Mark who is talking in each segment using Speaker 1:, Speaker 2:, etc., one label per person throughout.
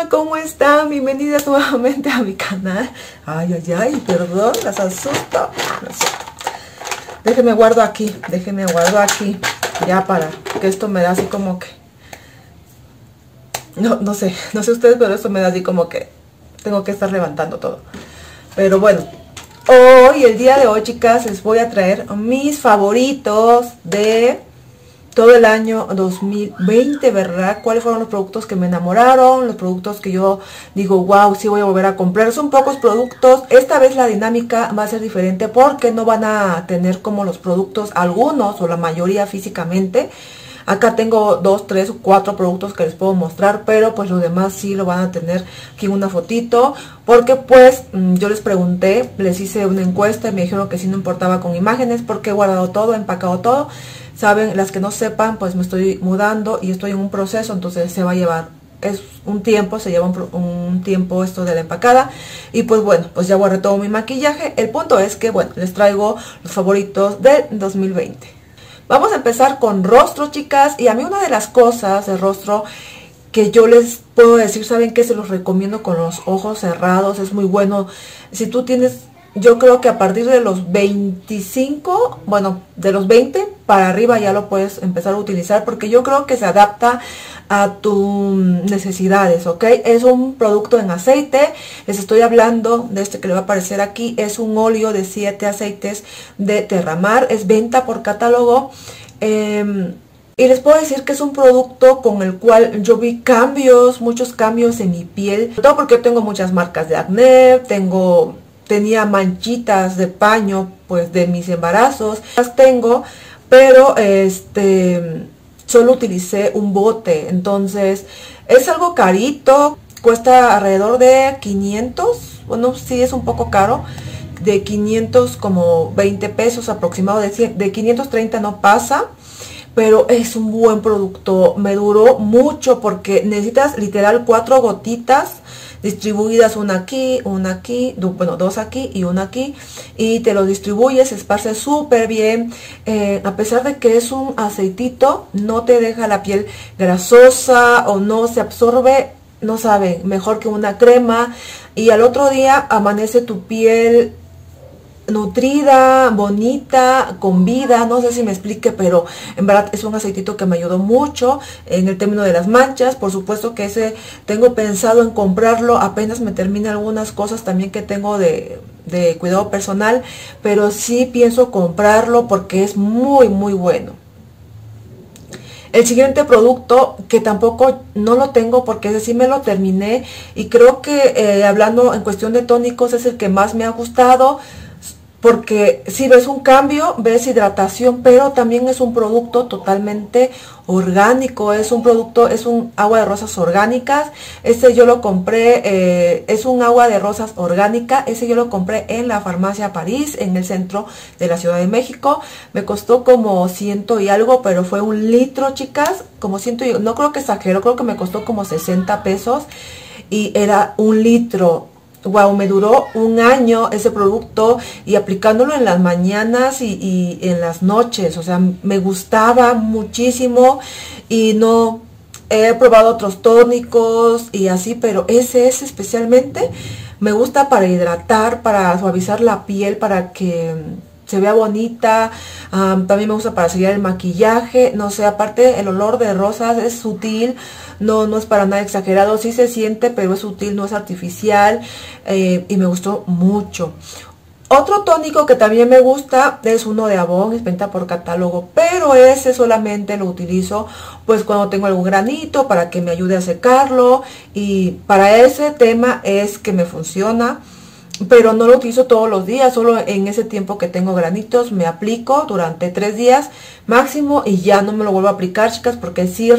Speaker 1: ¿cómo están? Bienvenidas nuevamente a mi canal. Ay, perdón, las asusto. No sé. Déjenme guardo aquí, ya para que esto me da así como que... No sé ustedes, pero esto me da así como que tengo que estar levantando todo. Pero bueno, el día de hoy, chicas, les voy a traer mis favoritos de todo el año 2020, ¿verdad? ¿Cuáles fueron los productos que me enamoraron? Los productos que yo digo, wow, sí voy a volver a comprar. Son pocos productos. Esta vez la dinámica va a ser diferente porque no van a tener como los productos, algunos o la mayoría físicamente. Acá tengo 2, 3 o 4 productos que les puedo mostrar, pero pues los demás sí lo van a tener aquí en una fotito, porque pues yo les pregunté, les hice una encuesta y me dijeron que sí no importaba con imágenes porque he guardado todo, he empacado todo. Saben, las que no sepan, pues me estoy mudando y estoy en un proceso, entonces se va a llevar, es un tiempo, se lleva un tiempo esto de la empacada. Y pues bueno, pues ya guardé todo mi maquillaje. El punto es que bueno, les traigo los favoritos de 2020. Vamos a empezar con rostro, chicas, y a mí una de las cosas de rostro que yo les puedo decir, saben que se los recomiendo con los ojos cerrados, es muy bueno. Si tú tienes, yo creo que a partir de los 25, bueno, de los 20 para arriba ya lo puedes empezar a utilizar, porque yo creo que se adapta a tus necesidades, ¿ok? Es un producto en aceite, les estoy hablando de este que le va a aparecer aquí, es un óleo de 7 aceites de Terramar, es venta por catálogo, y les puedo decir que es un producto con el cual yo vi cambios, muchos cambios en mi piel, todo porque tengo muchas marcas de acné, tenía manchitas de paño, pues de mis embarazos, las tengo, pero solo utilicé un bote, entonces es algo carito, cuesta alrededor de 500, bueno, sí es un poco caro, de 500 como 20 pesos aproximado, de 530 no pasa, pero es un buen producto, me duró mucho porque necesitas literal 4 gotitas, distribuidas una aquí, bueno, 2 aquí y una aquí, y te lo distribuyes, se esparce súper bien. A pesar de que es un aceitito, no te deja la piel grasosa o no se absorbe, no sabe, mejor que una crema, y al otro día amanece tu piel nutrida, bonita, con vida, no sé si me explique, pero en verdad es un aceitito que me ayudó mucho en el término de las manchas. Por supuesto que ese tengo pensado en comprarlo, apenas me termine algunas cosas también que tengo de cuidado personal, pero sí pienso comprarlo porque es muy bueno. El siguiente producto, que tampoco no lo tengo porque ese sí me lo terminé, y creo que hablando en cuestión de tónicos es el que más me ha gustado, porque si ves un cambio, ves hidratación, pero también es un producto totalmente orgánico, es un agua de rosas orgánicas. Este yo lo compré, es un agua de rosas orgánica, ese yo lo compré en la farmacia París, en el centro de la Ciudad de México. Me costó como 100 y algo, pero fue 1 litro, chicas, como 100 y, no creo que exagero, creo que me costó como 60 pesos y era 1 litro. Wow, me duró 1 año ese producto, y aplicándolo en las mañanas y en las noches, o sea, me gustaba muchísimo. Y no he probado otros tónicos y así, pero ese especialmente me gusta para hidratar, para suavizar la piel, para que se vea bonita. También me gusta para sellar el maquillaje, no sé, aparte el olor de rosas es sutil, no es para nada exagerado, sí se siente, pero es sutil, no es artificial, y me gustó mucho. Otro tónico que también me gusta es uno de Avon, es venta por catálogo, pero ese solamente lo utilizo pues cuando tengo algún granito, para que me ayude a secarlo, y para ese tema es que me funciona. Pero no lo utilizo todos los días, solo en ese tiempo que tengo granitos me aplico durante 3 días máximo, y ya no me lo vuelvo a aplicar, chicas, porque sí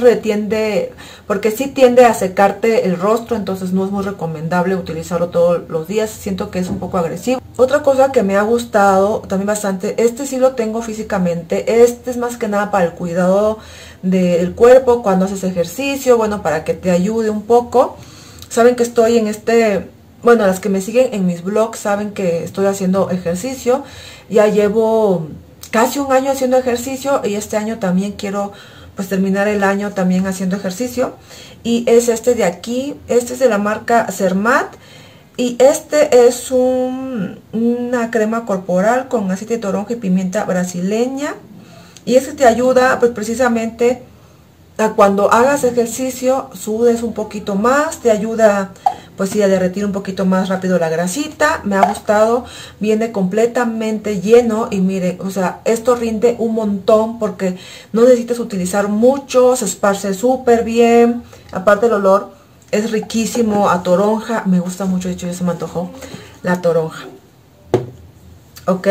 Speaker 1: tiende a secarte el rostro, entonces no es muy recomendable utilizarlo todos los días, siento que es un poco agresivo. Otra cosa que me ha gustado también bastante, este sí lo tengo físicamente, este es más que nada para el cuidado del cuerpo cuando haces ejercicio, bueno, para que te ayude un poco. Saben que estoy en bueno, las que me siguen en mis blogs saben que estoy haciendo ejercicio. Ya llevo casi 1 año haciendo ejercicio, y este año también quiero pues terminar el año también haciendo ejercicio. Y es este de aquí, este es de la marca Zermatt. Y este es una crema corporal con aceite de toronja y pimienta brasileña. Y este te ayuda pues precisamente a cuando hagas ejercicio, sudes un poquito más, te ayuda pues sí a derretir un poquito más rápido la grasita. Me ha gustado, viene completamente lleno y miren, o sea, esto rinde un montón porque no necesitas utilizar mucho, se esparce súper bien. Aparte el olor es riquísimo a toronja, me gusta mucho, de hecho ya se me antojó la toronja. Ok,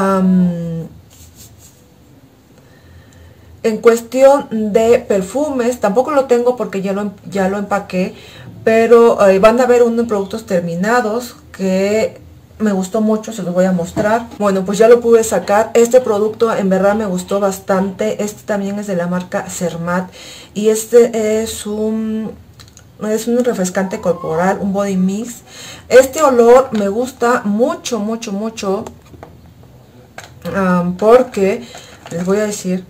Speaker 1: en cuestión de perfumes, tampoco lo tengo porque ya lo empaqué, pero van a ver unos productos terminados que me gustó mucho, se los voy a mostrar. Bueno, pues ya lo pude sacar. Este producto en verdad me gustó bastante. Este también es de la marca Zermatt y este es un refrescante corporal, un body mix. Este olor me gusta mucho, mucho, mucho, porque les voy a decir,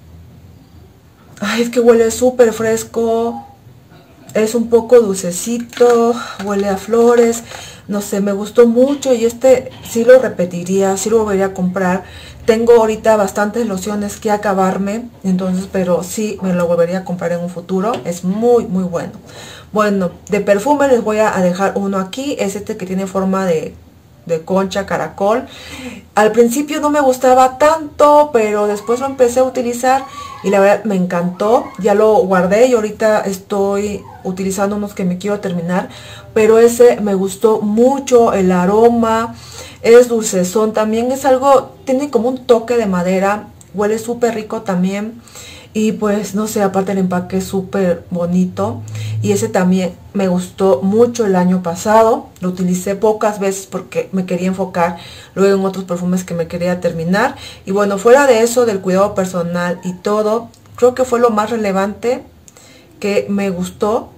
Speaker 1: ay, es que huele súper fresco, es un poco dulcecito, huele a flores, no sé, me gustó mucho y este sí lo repetiría, sí lo volvería a comprar. Tengo ahorita bastantes lociones que acabarme, entonces, pero sí me lo volvería a comprar en un futuro, es muy, muy bueno. Bueno, de perfume les voy a dejar uno aquí, es este que tiene forma de concha, caracol. Al principio no me gustaba tanto, pero después lo empecé a utilizar y la verdad me encantó. Ya lo guardé y ahorita estoy utilizando unos que me quiero terminar, pero ese me gustó mucho, el aroma es dulcezón, también es algo, tiene como un toque de madera, huele súper rico también. Y pues no sé, aparte el empaque es súper bonito. Y ese también me gustó mucho el año pasado. Lo utilicé pocas veces porque me quería enfocar luego en otros perfumes que me quería terminar. Y bueno, fuera de eso, del cuidado personal y todo, creo que fue lo más relevante que me gustó.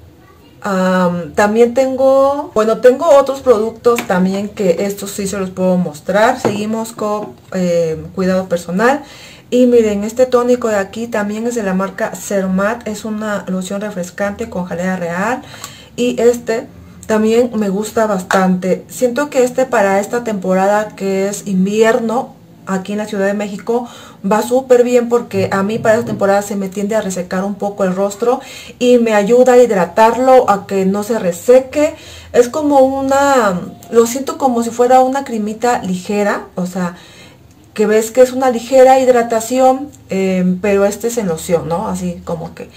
Speaker 1: También tengo otros productos también que estos sí se los puedo mostrar. Seguimos con cuidado personal. Y miren, este tónico de aquí también es de la marca Zermatt. Es una loción refrescante con jalea real. Y este también me gusta bastante. Siento que este para esta temporada que es invierno aquí en la Ciudad de México va súper bien porque a mí para esta temporada se me tiende a resecar un poco el rostro y me ayuda a hidratarlo, a que no se reseque. Es como lo siento como si fuera una cremita ligera, o sea, que ves que es una ligera hidratación, pero este es en loción, ¿no? Así como que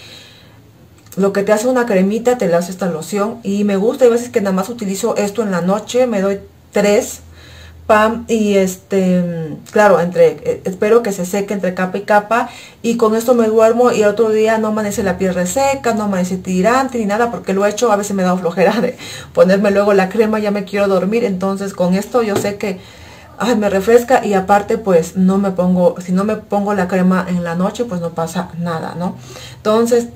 Speaker 1: lo que te hace una cremita te la hace esta loción y me gusta. Hay veces que nada más utilizo esto en la noche, me doy 3 pam y claro, espero que se seque entre capa y capa y con esto me duermo y el otro día no amanece la piel reseca, no amanece tirante ni nada porque lo he hecho. A veces me da flojera de ponerme luego la crema, ya me quiero dormir, entonces con esto yo sé que me refresca y aparte pues si no me pongo la crema en la noche pues no pasa nada, ¿no? Entonces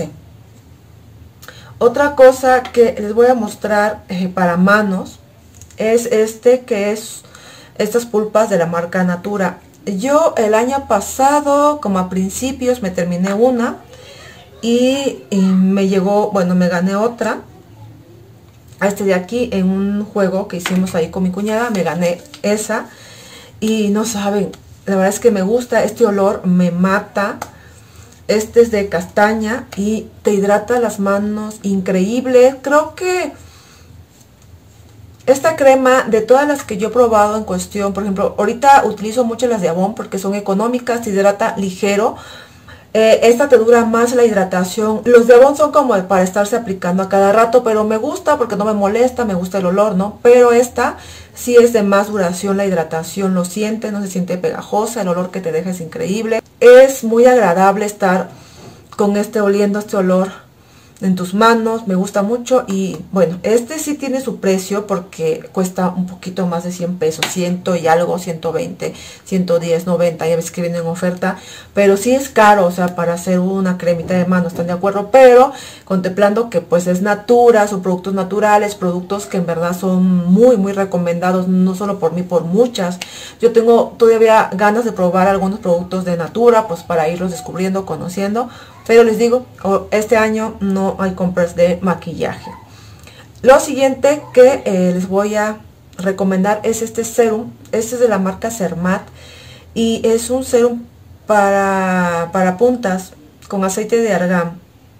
Speaker 1: otra cosa que les voy a mostrar para manos es que es estas pulpas de la marca Natura. Yo el año pasado, como a principios, me terminé una y me llegó, bueno, me gané otra. A este de aquí en un juego que hicimos ahí con mi cuñada, me gané esa y no saben, la verdad es que me gusta, este olor me mata. Este es de castaña y te hidrata las manos, increíble. Creo que esta crema, de todas las que yo he probado en cuestión, por ejemplo, ahorita utilizo mucho las de Avon porque son económicas, te hidrata ligero. Esta te dura más la hidratación. Los de Avon son como para estarse aplicando a cada rato, pero me gusta porque no me molesta, me gusta el olor, ¿no? Pero esta sí es de más duración la hidratación, lo siente, no se siente pegajosa, el olor que te deja es increíble. Es muy agradable estar con oliendo este olor en tus manos, me gusta mucho. Y bueno, este sí tiene su precio porque cuesta un poquito más de 100 pesos, 100 y algo, 120, 110, 90, ya ves que viene en oferta, pero sí es caro, o sea, para hacer una cremita de mano, ¿están de acuerdo? Pero contemplando que pues es Natura, son productos naturales, productos que en verdad son muy, muy recomendados, no solo por mí, por muchas. Yo tengo todavía ganas de probar algunos productos de Natura, pues para irlos descubriendo, conociendo. Pero les digo, este año no hay compras de maquillaje. Lo siguiente que les voy a recomendar es este serum. Este es de la marca Cermat y es un serum para puntas con aceite de argán.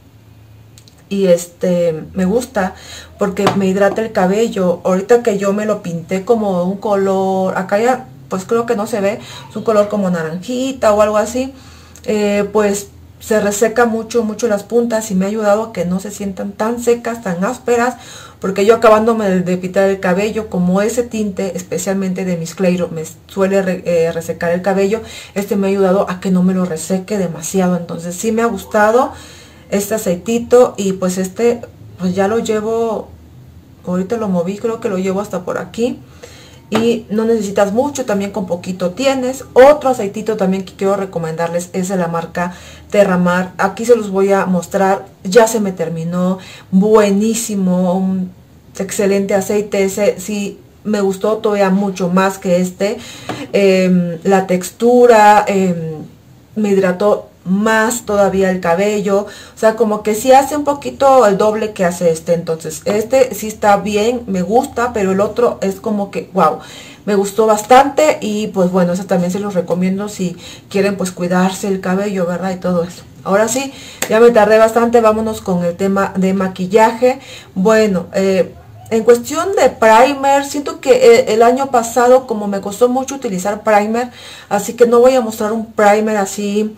Speaker 1: Y me gusta porque me hidrata el cabello. Ahorita que yo me lo pinté como un color, acá ya pues creo que no se ve, es un color como naranjita o algo así, pues se reseca mucho las puntas y me ha ayudado a que no se sientan tan secas, tan ásperas, porque yo acabándome de pintar el cabello, como ese tinte, especialmente de Miss Clairo, me suele resecar el cabello, me ha ayudado a que no me lo reseque demasiado. Entonces sí me ha gustado este aceitito y pues pues ya lo llevo, ahorita lo moví, creo que lo llevo hasta por aquí. Y no necesitas mucho, también con poquito tienes. Otro aceitito también que quiero recomendarles es de la marca Terramar. Aquí se los voy a mostrar, ya se me terminó, buenísimo, un excelente aceite. Ese sí me gustó todavía mucho más que la textura, me hidrató más todavía el cabello, o sea, como que sí hace un poquito el doble que hace entonces sí está bien, me gusta, pero el otro es como que wow, me gustó bastante. Y pues bueno, eso también se los recomiendo si quieren pues cuidarse el cabello, ¿verdad? Y todo eso. Ahora sí, ya me tardé bastante, vámonos con el tema de maquillaje. Bueno, en cuestión de primer, siento que el año pasado como me costó mucho utilizar primer, así que no voy a mostrar un primer así.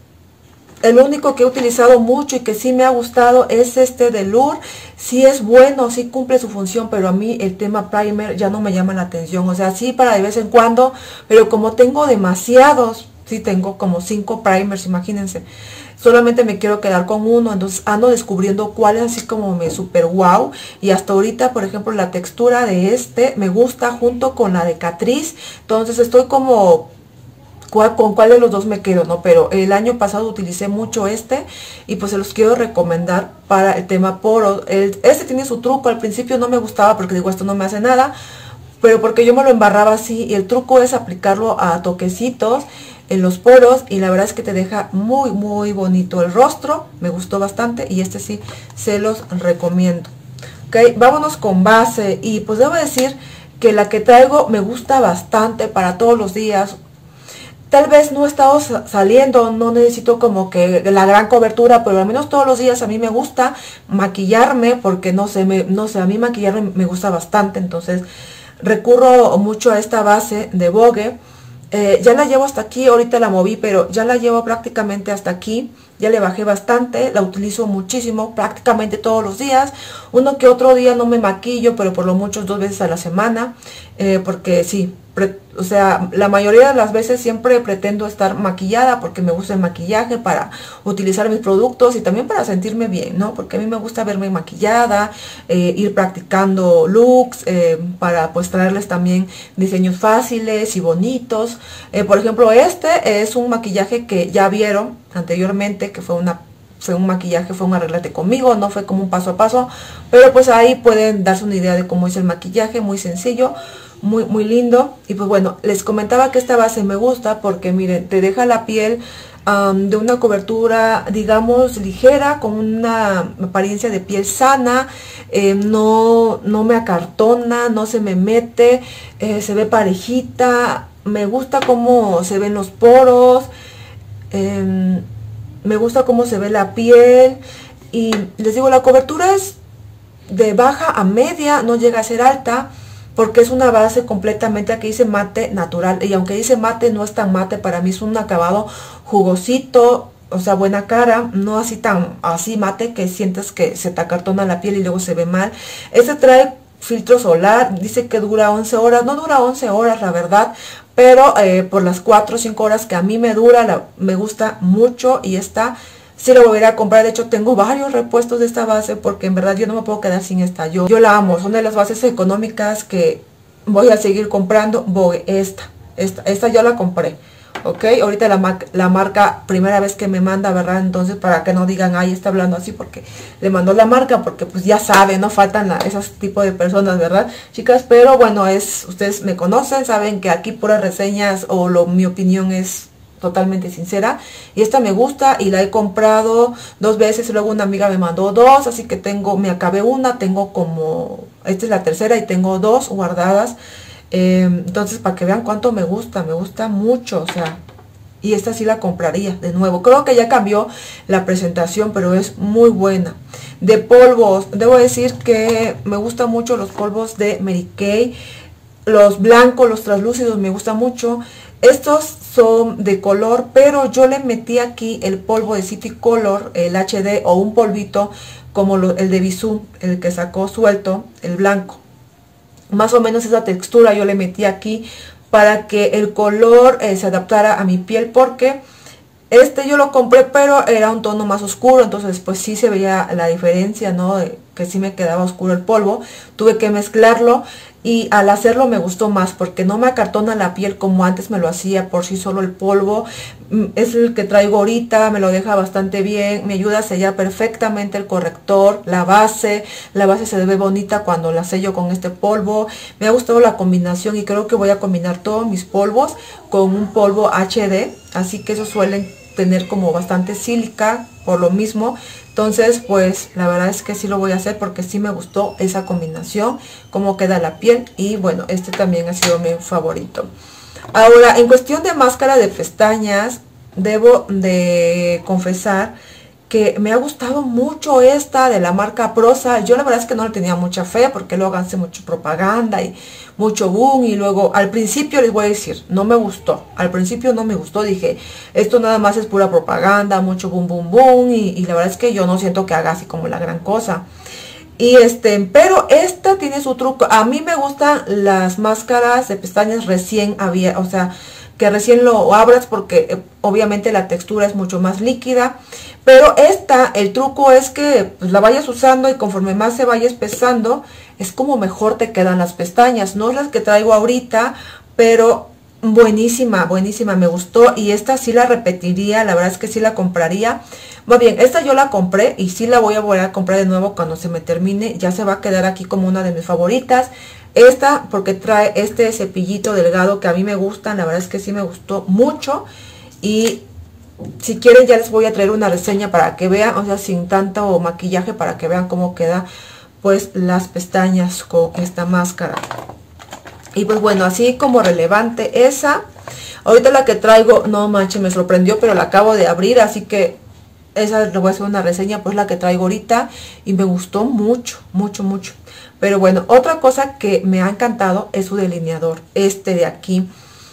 Speaker 1: El único que he utilizado mucho y que sí me ha gustado es de Lure. Sí es bueno, sí cumple su función, pero a mí el tema primer ya no me llama la atención. O sea, sí para de vez en cuando, pero como tengo demasiados, sí tengo como 5 primers, imagínense. Solamente me quiero quedar con uno, entonces ando descubriendo cuál es así como me super wow. Y hasta ahorita, por ejemplo, la textura de me gusta junto con la de Catrice. Entonces estoy como con cuál de los dos me quedo, ¿no? Pero el año pasado utilicé mucho y pues se los quiero recomendar para el tema poros. Tiene su truco, al principio no me gustaba porque digo, esto no me hace nada, pero porque yo me lo embarraba así, y el truco es aplicarlo a toquecitos en los poros, y la verdad es que te deja muy bonito el rostro. Me gustó bastante y sí se los recomiendo. Ok, vámonos con base, y pues debo decir que la que traigo me gusta bastante para todos los días. Tal vez no he estado saliendo, no necesito como que la gran cobertura, pero al menos todos los días a mí me gusta maquillarme, porque no sé, a mí maquillarme me gusta bastante. Entonces recurro mucho a esta base de Vogue. Ya la llevo hasta aquí, ahorita la moví, pero ya la llevo prácticamente hasta aquí. Ya le bajé bastante, la utilizo muchísimo, prácticamente todos los días. Uno que otro día no me maquillo, pero por lo mucho 2 veces a la semana, porque sí, o sea, la mayoría de las veces siempre pretendo estar maquillada, porque me gusta el maquillaje para utilizar mis productos y también para sentirme bien, ¿no? Porque a mí me gusta verme maquillada, ir practicando looks, para pues traerles también diseños fáciles y bonitos. Por ejemplo, es un maquillaje que ya vieron anteriormente, que fue un maquillaje, fue un arreglate conmigo, no fue como un paso a paso, pero pues ahí pueden darse una idea de cómo es el maquillaje, muy sencillo, muy lindo. Y pues bueno, les comentaba que esta base me gusta porque miren, te deja la piel de una cobertura, digamos, ligera, con una apariencia de piel sana, no me acartona, no se me mete, se ve parejita. Me gusta cómo se ven los poros, me gusta cómo se ve la piel. Y les digo, la cobertura es de baja a media, no llega a ser alta, porque es una base completamente, aquí dice mate natural, y aunque dice mate, no es tan mate. Para mí es un acabado jugosito, o sea, buena cara, no así mate que sientas que se te acartona la piel y luego se ve mal. Trae filtro solar, dice que dura 11 horas, no dura 11 horas la verdad, pero por las 4 o 5 horas que a mí me dura, me gusta mucho. Y sí la volveré a comprar. De hecho tengo varios repuestos de esta base, porque en verdad yo no me puedo quedar sin esta. Yo la amo, son de las bases económicas que voy a seguir comprando. Vogue, esta ya la compré, ok. Ahorita la marca primera vez que me manda, ¿verdad? Entonces para que no digan, ay, está hablando así porque le mandó la marca, porque pues ya saben, no faltan esos tipos de personas, ¿verdad, chicas? Pero bueno, ustedes me conocen, saben que aquí puras reseñas, o mi opinión es totalmente sincera. Y esta me gusta y la he comprado 2 veces y luego una amiga me mandó 2, así que me acabé una, tengo como, esta es la tercera y tengo 2 guardadas. Entonces para que vean cuánto me gusta mucho, o sea, y esta sí la compraría de nuevo. Creo que ya cambió la presentación, pero es muy buena. De polvos, debo decir que me gustan mucho los polvos de Mary Kay. Los blancos, los translúcidos me gustan mucho. Estos son de color, pero yo le metí aquí el polvo de City Color, el HD o un polvito como el de Bisú, el que sacó suelto, el blanco. Más o menos esa textura yo le metí aquí para que el color se adaptara a mi piel, porque este yo lo compré pero era un tono más oscuro, entonces pues sí se veía la diferencia, ¿no? Que sí me quedaba oscuro el polvo. Tuve que mezclarlo y al hacerlo me gustó más porque no me acartona la piel como antes me lo hacía por sí solo el polvo. Es el que traigo ahorita, me lo deja bastante bien, me ayuda a sellar perfectamente el corrector, la base se ve bonita cuando la sello con este polvo. Me ha gustado la combinación y creo que voy a combinar todos mis polvos con un polvo HD, así que esos suelen tener como bastante sílica por lo mismo. Entonces pues la verdad es que sí lo voy a hacer porque sí me gustó esa combinación, cómo queda la piel. Y bueno, este también ha sido mi favorito. Ahora, en cuestión de máscara de pestañas, debo de confesar que me ha gustado mucho esta de la marca Prosa. Yo la verdad es que no le tenía mucha fe porque luego hace mucha propaganda y mucho boom, y luego al principio les voy a decir, no me gustó, al principio no me gustó, dije, esto nada más es pura propaganda, mucho boom, boom, boom, y la verdad es que yo no siento que haga así como la gran cosa. Y pero esta tiene su truco. A mí me gustan las máscaras de pestañas recién abiertas, o sea, que recién lo abras porque obviamente la textura es mucho más líquida. Pero esta, el truco es que pues, la vayas usando y conforme más se vaya espesando, es como mejor te quedan las pestañas. No es las que traigo ahorita, pero buenísima, buenísima, me gustó. Y esta sí la repetiría, la verdad es que sí la compraría. Muy bien, esta yo la compré y sí la voy a volver a comprar de nuevo cuando se me termine. Ya se va a quedar aquí como una de mis favoritas. Esta porque trae este cepillito delgado que a mí me gustan, la verdad es que sí me gustó mucho. Y si quieren ya les voy a traer una reseña para que vean, o sea, sin tanto maquillaje, para que vean cómo queda pues las pestañas con esta máscara. Y pues bueno, así como relevante esa. Ahorita la que traigo, no manches, me sorprendió, pero la acabo de abrir, así que esa le voy a hacer una reseña, pues la que traigo ahorita, y me gustó mucho, mucho, mucho. Pero bueno, otra cosa que me ha encantado es su delineador, este de aquí.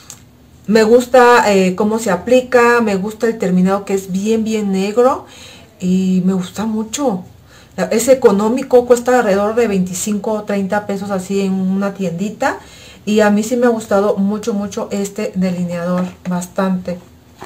Speaker 1: Me gusta cómo se aplica, me gusta el terminado que es bien, bien negro, y me gusta mucho. Es económico, cuesta alrededor de 25 o 30 pesos así en una tiendita. Y a mí sí me ha gustado mucho, mucho este delineador, bastante.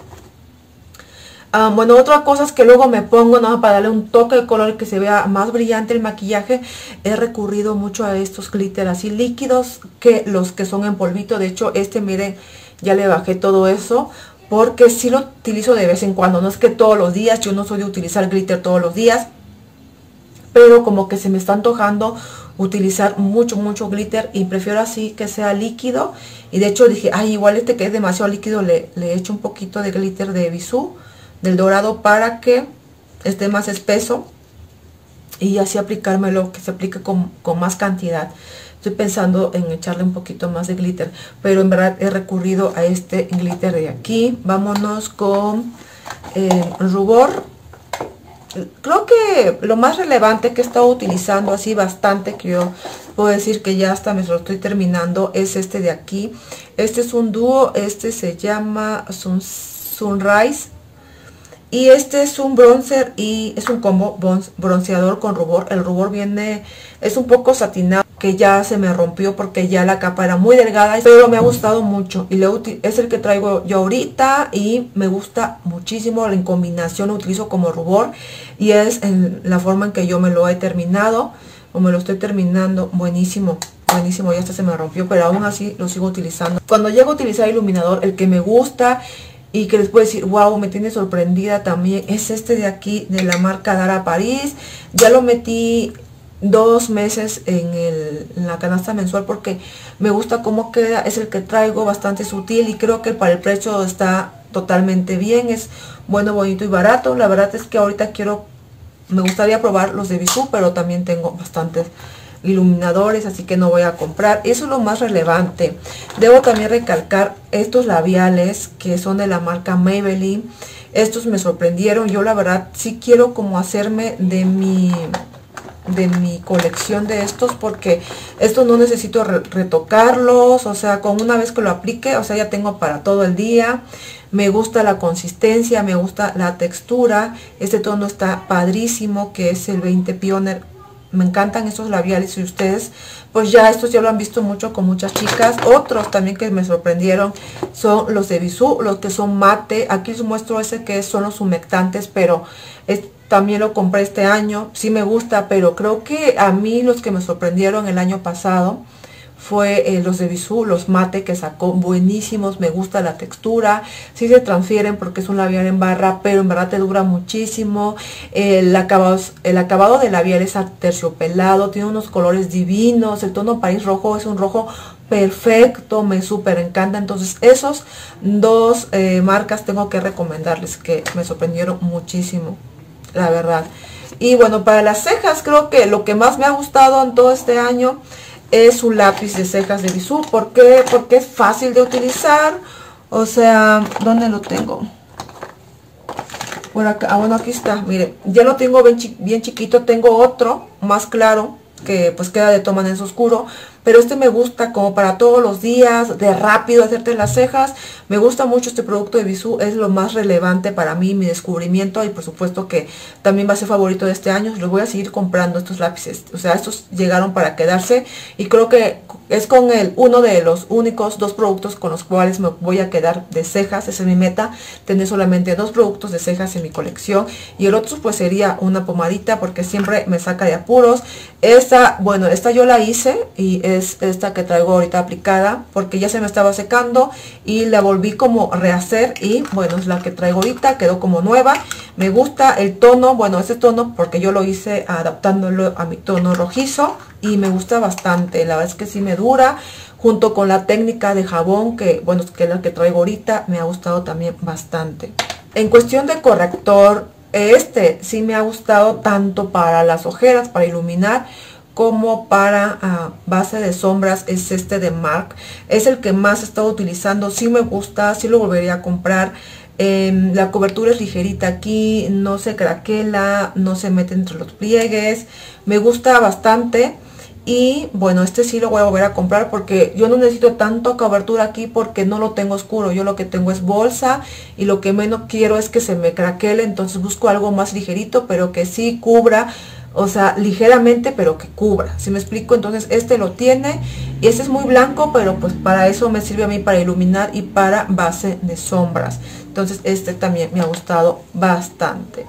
Speaker 1: Bueno, otra cosa es que luego me pongo, ¿no?, para darle un toque de color que se vea más brillante el maquillaje. He recurrido mucho a estos glitter así líquidos que los que son en polvito. De hecho, miren, ya le bajé todo eso porque sí lo utilizo de vez en cuando. No es que todos los días, yo no soy de utilizar glitter todos los días, pero como que se me está antojando utilizar mucho, mucho glitter y prefiero así que sea líquido. Y de hecho dije, ay, igual este que es demasiado líquido, le echo un poquito de glitter de Bisú, del dorado, para que esté más espeso y así aplicármelo, que se aplique con más cantidad. Estoy pensando en echarle un poquito más de glitter, pero en verdad he recurrido a este glitter de aquí. Vámonos con rubor. Creo que lo más relevante que he estado utilizando así bastante, que yo puedo decir que ya hasta me lo estoy terminando, es este de aquí. Este es un dúo, este se llama Sunrise. Y este es un bronzer y es un combo bronceador con rubor. El rubor es un poco satinado, que ya se me rompió porque ya la capa era muy delgada, pero me ha gustado mucho. Y es el que traigo yo ahorita y me gusta muchísimo. En combinación lo utilizo como rubor y es en la forma en que yo me lo he terminado, o me lo estoy terminando. Buenísimo, buenísimo. Ya hasta se me rompió, pero aún así lo sigo utilizando. Cuando llego a utilizar iluminador, el que me gusta y que les puedo decir, wow, me tiene sorprendida también, es este de aquí, de la marca Dara Paris. Ya lo metí 2 meses en la canasta mensual porque me gusta cómo queda. Es el que traigo, bastante sutil, y creo que para el precio está totalmente bien, es bueno, bonito y barato. La verdad es que ahorita me gustaría probar los de Bisú, pero también tengo bastantes iluminadores, así que no voy a comprar. Eso es lo más relevante. Debo también recalcar estos labiales que son de la marca Maybelline. Estos me sorprendieron. Yo la verdad sí quiero como hacerme de mi colección de estos, porque estos no necesito retocarlos, o sea, con una vez que lo aplique, o sea, ya tengo para todo el día. Me gusta la consistencia, me gusta la textura. Este tono está padrísimo, que es el 20 Pioneer. Me encantan estos labiales, y ustedes pues ya estos ya lo han visto mucho con muchas chicas. Otros también que me sorprendieron son los de Bisú, los que son mate. Aquí les muestro ese que son los humectantes, pero también lo compré este año. Sí me gusta, pero creo que a mí los que me sorprendieron el año pasado fue los de Bisú, los mate que sacó, buenísimos. Me gusta la textura, sí se transfieren porque es un labial en barra, pero en verdad te dura muchísimo. El acabado del labial es aterciopelado, tiene unos colores divinos. El tono París rojo es un rojo perfecto, me súper encanta. Entonces esos dos marcas tengo que recomendarles, que me sorprendieron muchísimo, la verdad. Y bueno, para las cejas creo que lo que más me ha gustado en todo este año es un lápiz de cejas de Bisú. ¿Por qué? Porque es fácil de utilizar. O sea, ¿dónde lo tengo? Por acá. Ah, bueno, aquí está. Miren, ya lo tengo bien chiquito. Tengo otro más claro, que pues queda de tono oscuro. Pero este me gusta como para todos los días, de rápido hacerte las cejas. Me gusta mucho este producto de Bisú, es lo más relevante para mí, mi descubrimiento. Y por supuesto que también va a ser favorito de este año. Los voy a seguir comprando, estos lápices. O sea, estos llegaron para quedarse. Y creo que es con uno de los únicos dos productos con los cuales me voy a quedar de cejas. Esa es mi meta, tener solamente 2 productos de cejas en mi colección. Y el otro pues sería una pomadita, porque siempre me saca de apuros. Esta, bueno, esta yo la hice y es esta que traigo ahorita aplicada, porque ya se me estaba secando y la volví como a rehacer. Y bueno, es la que traigo ahorita, quedó como nueva. Me gusta el tono, bueno, ese tono porque yo lo hice adaptándolo a mi tono rojizo y me gusta bastante. La verdad es que sí me dura, junto con la técnica de jabón, que bueno, que es la que traigo ahorita, me ha gustado también bastante. En cuestión de corrector, este sí me ha gustado tanto para las ojeras, para iluminar, como para base de sombras. Es este de MAC, es el que más he estado utilizando. Sí me gusta, sí lo volvería a comprar. La cobertura es ligerita aquí, no se craquela, no se mete entre los pliegues, me gusta bastante. Y bueno, este sí lo voy a volver a comprar, porque yo no necesito tanto cobertura aquí, porque no lo tengo oscuro. Yo lo que tengo es bolsa y lo que menos quiero es que se me craquele. Entonces busco algo más ligerito, pero que sí cubra. O sea, ligeramente, pero que cubra. ¿Sí me explico? Entonces este lo tiene. Y este es muy blanco, pero pues para eso me sirve a mí, para iluminar y para base de sombras. Entonces este también me ha gustado bastante.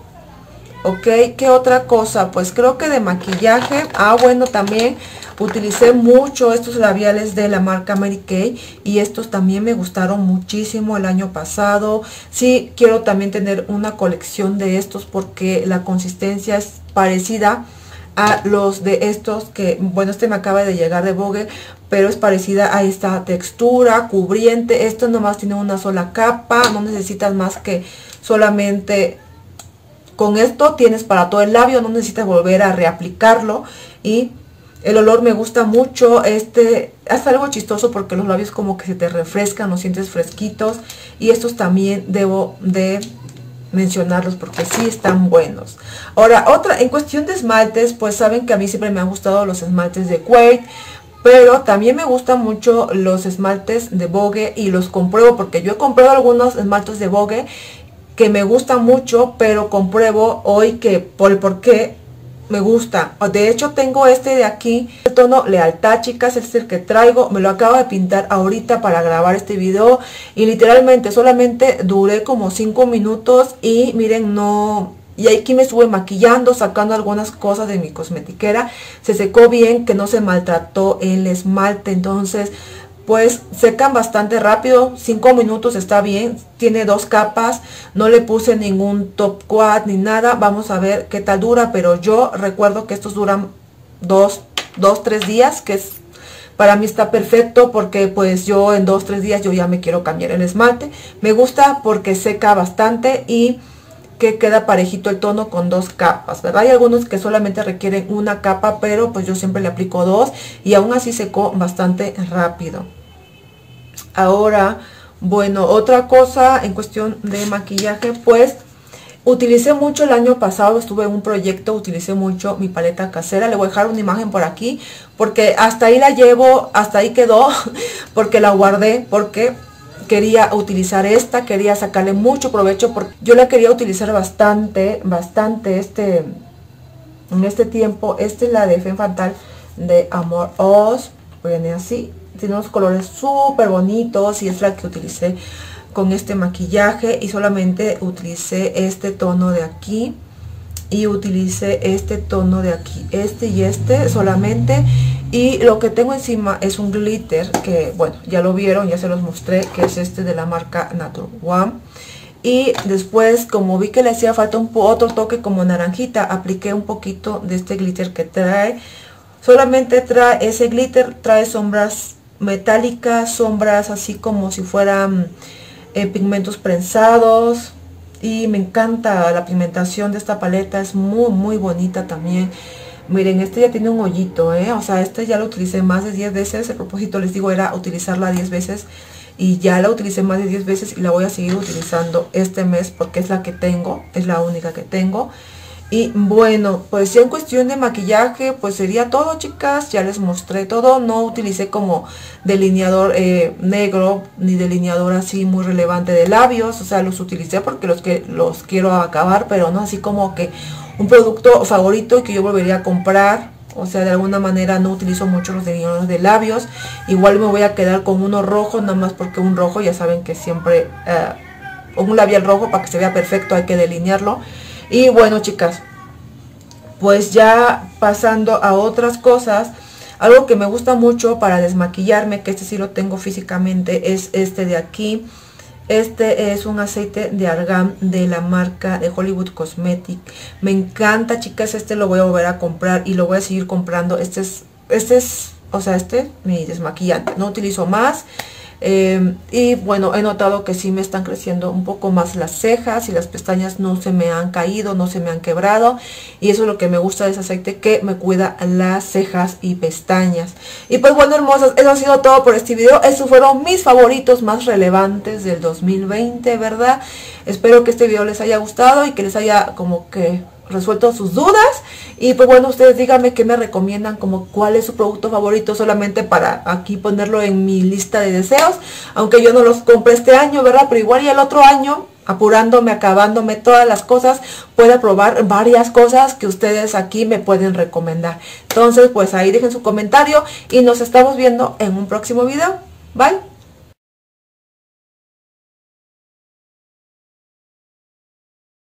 Speaker 1: Ok, ¿qué otra cosa? Pues creo que de maquillaje. Bueno, también utilicé mucho estos labiales de la marca Mary Kay, y estos también me gustaron muchísimo el año pasado. Sí, quiero también tener una colección de estos, porque la consistencia es parecida a los de estos que, bueno, este me acaba de llegar de Vogue, pero es parecida a esta textura cubriente. Esto nomás tiene una sola capa, no necesitas más que solamente con esto tienes para todo el labio, no necesitas volver a reaplicarlo. Y el olor me gusta mucho. Este es algo chistoso porque los labios como que se te refrescan, los sientes fresquitos. Y estos también debo de mencionarlos porque sí están buenos. Ahora, en cuestión de esmaltes, pues saben que a mí siempre me han gustado los esmaltes de Quaid, pero también me gustan mucho los esmaltes de Vogue, y los compruebo porque yo he comprado algunos esmaltes de Vogue que me gustan mucho, pero compruebo hoy que por qué me gusta. De hecho tengo este de aquí, el tono Lealtad, chicas. Este es el que traigo, me lo acabo de pintar ahorita para grabar este video, y literalmente solamente duré como 5 minutos y miren, no... Y aquí me estuve maquillando, sacando algunas cosas de mi cosmetiquera. Se secó bien, que no se maltrató el esmalte. Entonces pues secan bastante rápido, 5 minutos está bien. Tiene 2 capas, no le puse ningún top quad ni nada. Vamos a ver qué tal dura, pero yo recuerdo que estos duran 2-3 días, que es Para mí está perfecto porque pues yo en 2-3 días yo ya me quiero cambiar el esmalte. Me gusta porque seca bastante y que queda parejito el tono con 2 capas, ¿verdad? Hay algunos que solamente requieren una capa, pero pues yo siempre le aplico 2 y aún así secó bastante rápido. Ahora, bueno, otra cosa en cuestión de maquillaje, pues utilicé mucho el año pasado, estuve en un proyecto, utilicé mucho mi paleta casera. Le voy a dejar una imagen por aquí, porque hasta ahí la llevo, hasta ahí quedó, porque la guardé, porque quería utilizar esta, quería sacarle mucho provecho, porque yo la quería utilizar bastante en este tiempo. Esta es la de Femme Fatale de Amor Oz, viene así, tiene unos colores súper bonitos y es la que utilicé con este maquillaje, y solamente utilicé este tono de aquí y utilicé este tono de aquí, este y este solamente. Y lo que tengo encima es un glitter que, bueno, ya lo vieron, ya se los mostré, que es este de la marca Natural One. Y después, como vi que le hacía falta otro toque como naranjita, apliqué un poquito de este glitter que trae. Solamente trae ese glitter, trae sombras metálicas, sombras así como si fueran pigmentos prensados, y me encanta la pigmentación de esta paleta, es muy bonita también. Miren, este ya tiene un hoyito, o sea, este ya lo utilicé más de 10 veces. El propósito, les digo, era utilizarla 10 veces y ya la utilicé más de 10 veces y la voy a seguir utilizando este mes porque es la que tengo, es la única que tengo. Y bueno, pues ya en cuestión de maquillaje pues sería todo, chicas. Ya les mostré todo. No utilicé como delineador negro ni delineador así muy relevante de labios. O sea, los utilicé porque los quiero acabar, pero no así como que un producto favorito y que yo volvería a comprar. O sea, de alguna manera no utilizo mucho los delineadores de labios. Igual me voy a quedar con uno rojo, nada más porque un rojo, ya saben que siempre un labial rojo, para que se vea perfecto hay que delinearlo. Y bueno, chicas, pues ya pasando a otras cosas, algo que me gusta mucho para desmaquillarme, que este sí lo tengo físicamente, es este de aquí. Este es un aceite de argán de la marca de Hollywood Cosmetic. Me encanta, chicas, este lo voy a volver a comprar y lo voy a seguir comprando. Este es mi desmaquillante, no utilizo más. Y bueno, he notado que sí me están creciendo un poco más las cejas y las pestañas no se me han caído, no se me han quebrado, y eso es lo que me gusta de ese aceite, que me cuida las cejas y pestañas. Y pues bueno, hermosas, eso ha sido todo por este video. Estos fueron mis favoritos más relevantes del 2020, ¿verdad? Espero que este video les haya gustado y que les haya como que resuelto sus dudas. Y pues bueno, ustedes díganme qué me recomiendan, como cuál es su producto favorito, solamente para aquí ponerlo en mi lista de deseos, aunque yo no los compré este año, ¿verdad? Pero igual y el otro año, apurándome, acabándome todas las cosas, pueda probar varias cosas que ustedes aquí me pueden recomendar. Entonces pues ahí dejen su comentario y nos estamos viendo en un próximo video. Bye.